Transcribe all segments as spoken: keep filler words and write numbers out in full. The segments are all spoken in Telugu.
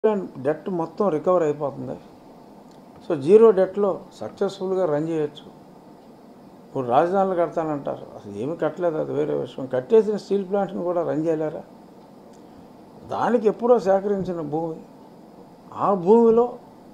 డెట్ మొత్తం రికవర్ అయిపోతుంది. సో జీరో డెట్లో సక్సెస్ఫుల్గా రన్ చేయొచ్చు. ఇప్పుడు రాజధానులు కడతానంటారు, అసలు ఏమి కట్టలేదు, అది వేరే విషయం. కట్టేసిన స్టీల్ ప్లాంట్ని కూడా రన్ చేయలేరా? దానికి ఎప్పుడో సేకరించిన భూమి, ఆ భూమిలో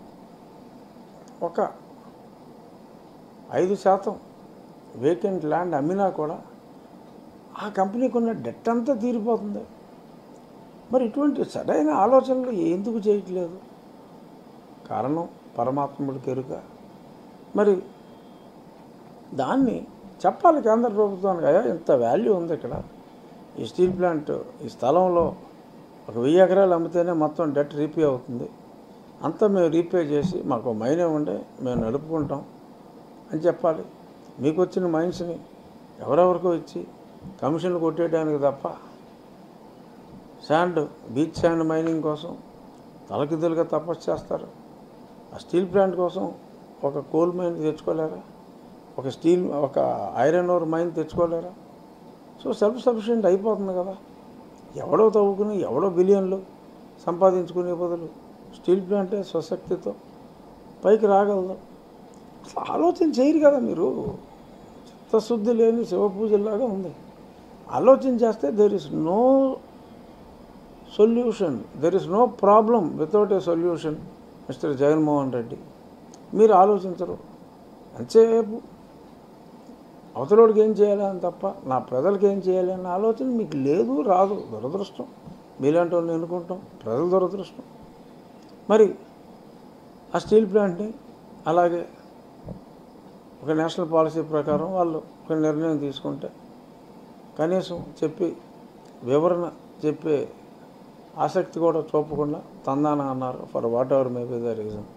ఒక ఐదు శాతం వేకెంట్ ల్యాండ్ అమ్మినా కూడా ఆ కంపెనీకి ఉన్న డెట్ అంతా తీరిపోతుంది. మరి ఇటువంటి సరైన ఆలోచనలు ఎందుకు చేయట్లేదు? కారణం పరమాత్ముడికి ఎరుక. మరి దాన్ని చెప్పాలి కేంద్ర ప్రభుత్వానికి, అయ్యా ఇంత వాల్యూ ఉంది ఇక్కడ, ఈ స్టీల్ ప్లాంట్ ఈ స్థలంలో ఒక వెయ్యి ఎకరాలు అమ్మితేనే మొత్తం డెట్ రీపే అవుతుంది, అంతా మేము రీపే చేసి మాకు మైన్ ఇవ్వండి, మేము నడుపుకుంటాం అని చెప్పాలి. మీకు వచ్చిన మైన్స్ని ఎవరెవరికో ఇచ్చి కమిషన్లు కొట్టేయడానికి తప్ప శాండ్ బీచ్ శాండ్ మైనింగ్ కోసం తలకిద్దులుగా తపస్సు చేస్తారు. ఆ స్టీల్ ప్లాంట్ కోసం ఒక కోల్ మైన్ తెచ్చుకోలేరా? ఒక స్టీల్ ఒక ఐరన్ ఓర్ మైన్ తెచ్చుకోలేరా? సో సెల్ఫ్ సఫిషియెంట్ అయిపోతుంది కదా. ఎవడో తవ్వుకుని ఎవడో బిలియన్లు సంపాదించుకునే బదులు స్టీల్ ప్లాంటే స్వశక్తితో పైకి రాగలదు. అసలు ఆలోచన చేయరు కదా మీరు. చిత్తశుద్ధి లేని శివపూజలాగా ఉంది. ఆలోచన చేస్తే there is no solution, there is no problem without a solution. Mr Jaganmohan Reddy, మీరు ఆలోచించరు. అంతసేపు అవతలోడికి ఏం చేయాలి అని తప్ప నా ప్రజలకు ఏం చేయాలి అన్న ఆలోచన మీకు లేదు, రాదు. దురదృష్టం. మీలాంటి వాళ్ళని ఎన్నుకుంటాం, ప్రజల దురదృష్టం. మరి ఆ స్టీల్ ప్లాంట్ని అలాగే ఒక నేషనల్ పాలసీ ప్రకారం వాళ్ళు ఒక నిర్ణయం తీసుకుంటే కనీసం చెప్పి వివరణ చెప్పే ఆసక్తి కూడా చూపకుండా తందాన అన్నారు. For whatever may be the reason.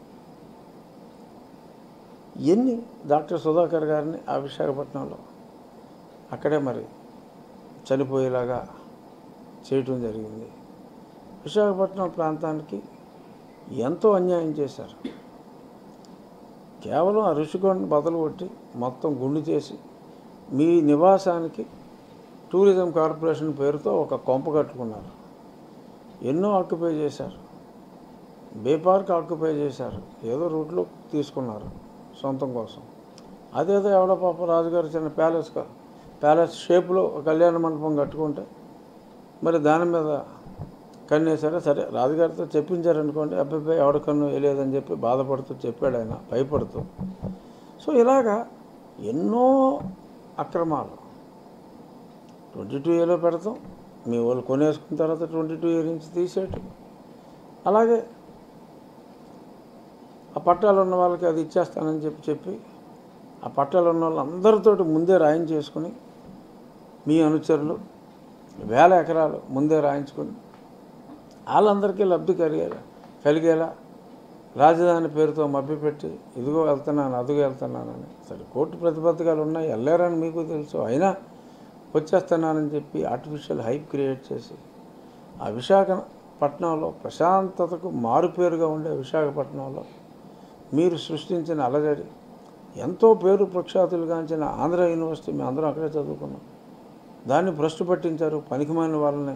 ఎన్ని డాక్టర్ సుధాకర్ గారిని ఆ విశాఖపట్నంలో అక్కడే మరి చనిపోయేలాగా చేయటం జరిగింది. విశాఖపట్నం ప్రాంతానికి ఎంతో అన్యాయం చేశారు. కేవలం ఆ ఋషికొండను బదులు కొట్టి మొత్తం గుండు చేసి మీ నివాసానికి టూరిజం కార్పొరేషన్ పేరుతో ఒక కొంప కట్టుకున్నారు. ఎన్నో ఆక్యుపై చేశారు. బే పార్క్ ఆక్యుపై చేశారు. ఏదో రూట్లో తీసుకున్నారు సొంతం కోసం. అదేదో ఎవడో పాప రాజుగారు చిన్న ప్యాలెస్ ప్యాలెస్ షేప్లో కళ్యాణ మండపం కట్టుకుంటే మరి దాని మీద కన్నేసారా? సరే రాజుగారితో చెప్పించారనుకోండి, అబ్బాయి ఎవడ కన్ను వేయలేదని చెప్పి బాధపడుతూ చెప్పాడు ఆయన, భయపడుతూ. సో ఇలాగా ఎన్నో అక్రమాలు ట్వంటీ టూ ఏలో పెడతాం, మీ వాళ్ళు కొనేసుకున్న తర్వాత ట్వంటీ టూ ఇయర్ నుంచి తీసేయటం. అలాగే ఆ పట్టాలు ఉన్న వాళ్ళకి అది ఇచ్చేస్తానని చెప్పి చెప్పి ఆ పట్టాలు ఉన్న వాళ్ళందరితో ముందే రాయించేసుకుని మీ అనుచరులు వేల ఎకరాలు ముందే రాయించుకుని వాళ్ళందరికీ లబ్ధి కలిగేలా కలిగేలా రాజధాని పేరుతో మభ్యపెట్టి ఇదిగో వెళ్తున్నాను అదిగో వెళ్తున్నానని. సరే కోర్టు ప్రతిబద్ధకాలు ఉన్నాయి, వెళ్ళారని మీకు తెలుసు, అయినా వచ్చేస్తున్నానని చెప్పి ఆర్టిఫిషియల్ హైప్ క్రియేట్ చేసి ఆ విశాఖపట్నంలో ప్రశాంతతకు మారుపేరుగా ఉండే విశాఖపట్నంలో మీరు సృష్టించిన అలజడి, ఎంతో పేరు ప్రఖ్యాతులుగాంచిన ఆంధ్ర యూనివర్సిటీ మేము అందరం అక్కడే చదువుకున్నాం, దాన్ని భ్రష్టు పట్టించారు. పనికిమాలిన వాళ్ళని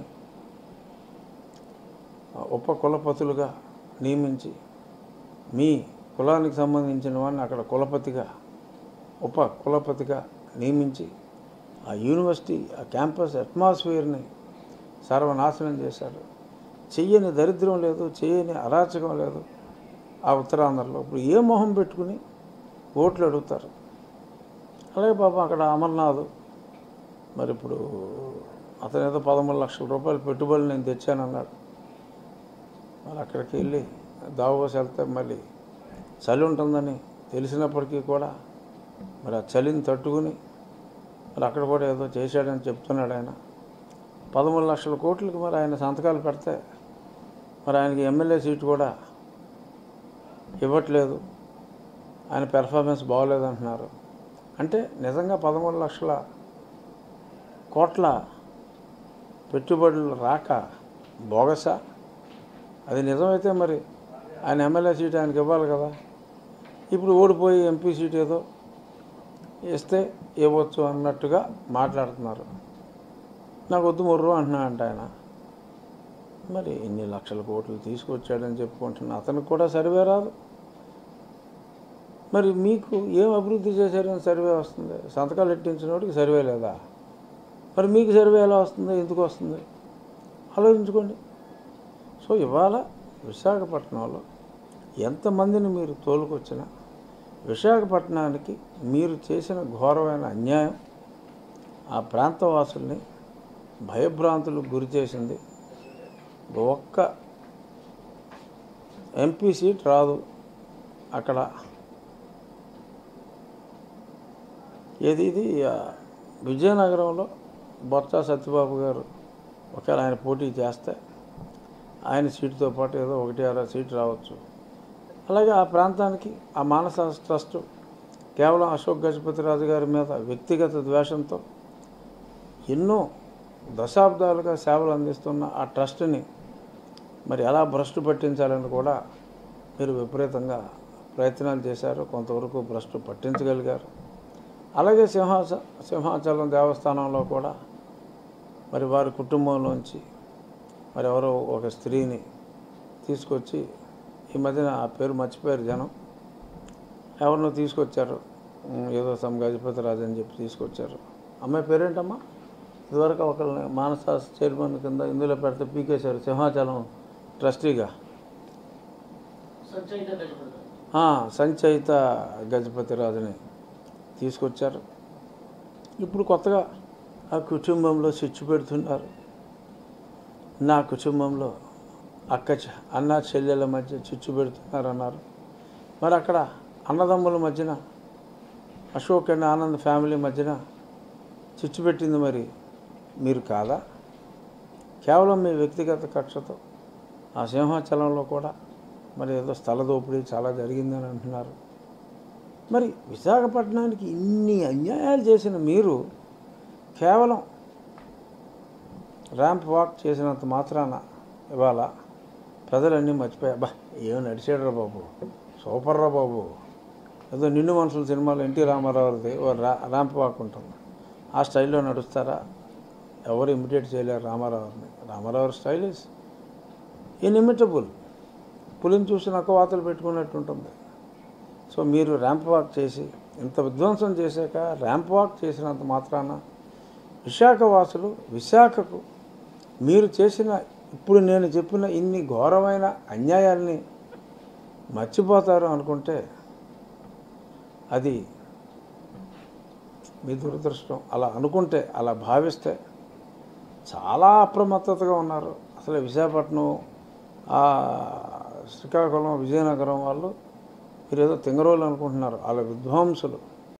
ఉప కులపతులుగా నియమించి మీ కులానికి సంబంధించిన వాడిని అక్కడ కులపతిగా ఉప కులపతిగా నియమించి ఆ యూనివర్సిటీ ఆ క్యాంపస్ అట్మాస్ఫియర్ని సర్వనాశనం చేశారు. చెయ్యని దరిద్రం లేదు, చెయ్యని అరాచకం లేదు ఆ ఉత్తరాంధ్రలో. ఇప్పుడు ఏ మొహం పెట్టుకుని ఓట్లు అడుగుతారు? అలాగే పాపం అక్కడ అమర్నాథ్ మరి ఇప్పుడు అతను ఏదో పదమూడు లక్షల రూపాయల పెట్టుబడులు నేను తెచ్చానన్నాడు. మరి అక్కడికి వెళ్ళి దావోస్ వెళ్తే మళ్ళీ చలి ఉంటుందని తెలిసినప్పటికీ కూడా మరి ఆ చలిని తట్టుకుని మరి అక్కడ కూడా ఏదో చేశాడని చెప్తున్నాడు ఆయన. పదమూడు లక్షల కోట్లకి మరి ఆయన సంతకాలు పెడితే మరి ఆయనకి ఎమ్మెల్యే సీటు కూడా ఇవ్వట్లేదు, ఆయన పెర్ఫార్మెన్స్ బాగోలేదంటున్నారు. అంటే నిజంగా పదమూడు లక్షల కోట్ల పెట్టుబడులు రాక బోగసా? అది నిజమైతే మరి ఆయన ఎమ్మెల్యే సీటు ఆయనకి ఇవ్వాలి కదా. ఇప్పుడు ఓడిపోయి ఎంపీ సీటు ఏదో ఇస్తే ఇవ్వచ్చు అన్నట్టుగా మాట్లాడుతున్నారు. నాకు వద్దు మొర్రు అంటున్నా అంట ఆయన. మరి ఇన్ని లక్షల కోట్లు తీసుకొచ్చాడని చెప్పుకుంటున్నా అతనికి కూడా సర్వే రాదు. మరి మీకు ఏం అభివృద్ధి చేశారని సర్వే వస్తుంది? సంతకాలు ఎట్టించిన వాడికి సర్వే లేదా? మరి మీకు సర్వే ఎలా వస్తుంది? ఎందుకు వస్తుంది? ఆలోచించుకోండి. సో ఇవాళ విశాఖపట్నంలో ఎంతమందిని మీరు తోలుకొచ్చినా విశాఖపట్నానికి మీరు చేసిన ఘోరమైన అన్యాయం ఆ ప్రాంతవాసుల్ని భయభ్రాంతులకు గురి చేసింది. ఒక్క ఎంపీ సీట్ రాదు అక్కడ. ఏది ఇది విజయనగరంలో బొత్స సత్యబాబు గారు ఒకవేళ ఆయన పోటీ చేస్తే ఆయన సీటుతో పాటు ఏదో ఒకటి అర సీటు రావచ్చు. అలాగే ఆ ప్రాంతానికి ఆ మానస ట్రస్ట్ కేవలం అశోక్ గజపతిరాజు గారి మీద వ్యక్తిగత ద్వేషంతో ఎన్నో దశాబ్దాలుగా సేవలు అందిస్తున్న ఆ ట్రస్ట్ని మరి ఎలా భ్రష్టు పట్టించాలని కూడా మీరు విపరీతంగా ప్రయత్నాలు చేశారు. కొంతవరకు భ్రష్టు పట్టించగలిగారు. అలాగే సింహాచ సింహాచలం దేవస్థానంలో కూడా మరి వారి కుటుంబంలోంచి మరి ఎవరో ఒక స్త్రీని తీసుకొచ్చి ఈ మధ్యన ఆ పేరు మర్చిపోయారు జనం, ఎవరినో తీసుకొచ్చారు, ఏదో సమ్ గజపతిరాజు అని చెప్పి తీసుకొచ్చారు. అమ్మాయి పేరేంటమ్మా? ఇదివరకు ఒకళ్ళని మానస చైర్మన్ కింద ఇందులో పెడితే పీకేశారు సింహాచలం ట్రస్టీగా. సంచయిత గజపతిరాజుని తీసుకొచ్చారు. ఇప్పుడు కొత్తగా ఆ కుటుంబంలో చిచ్చు పెడుతున్నారు. నా కుటుంబంలో అక్క అన్న చెల్లెల మధ్య చిచ్చు పెడుతున్నారు అన్నారు. మరి అక్కడ అన్నదమ్ముల మధ్యన అశోక్ అండ్ ఆనంద్ ఫ్యామిలీ మధ్యన చిచ్చు పెట్టింది మరి మీరు కాదా? కేవలం మీ వ్యక్తిగత కక్షతో ఆ సింహాచలంలో కూడా మరి ఏదో స్థల దోపిడీ చాలా జరిగిందని అంటున్నారు. మరి విశాఖపట్నానికి ఇన్ని అన్యాయాలు చేసిన మీరు కేవలం ర్యాంప్ వాక్ చేసినంత మాత్రాన ఇవాళ ప్రజలన్నీ మర్చిపోయా, బా ఏమో నడిచాడురా బాబు, సూపర్ రా బాబు, ఏదో నిండు మనుషుల సినిమాలో ఎన్టీ రామారావుది ఓ రా ర్యాంప్ వాక్ ఉంటుంది, ఆ స్టైల్లో నడుస్తారా? ఎవరు ఇమిటేట్ చేయలేరు రామారావుని. Ramarao style is inimitable. పులిని చూసి నక్క వాతలు పెట్టుకున్నట్టు ఉంటుంది. సో మీరు ర్యాంప్ వాక్ చేసి ఇంత విధ్వంసం చేశాక ర్యాంప్ వాక్ చేసినంత మాత్రాన విశాఖ వాసులు విశాఖకు మీరు చేసిన ఇప్పుడు నేను చెప్పిన ఇన్ని ఘోరమైన అన్యాయాల్ని మర్చిపోతారు అనుకుంటే అది మీ దురదృష్టం. అలా అనుకుంటే అలా భావిస్తే చాలా అప్రమత్తతగా ఉన్నారు. అసలు విశాఖపట్నం శ్రీకాకుళం విజయనగరం వాళ్ళు మీరు ఏదో తింగరోళ్ళు అనుకుంటున్నారు. వాళ్ళ విధ్వంసులు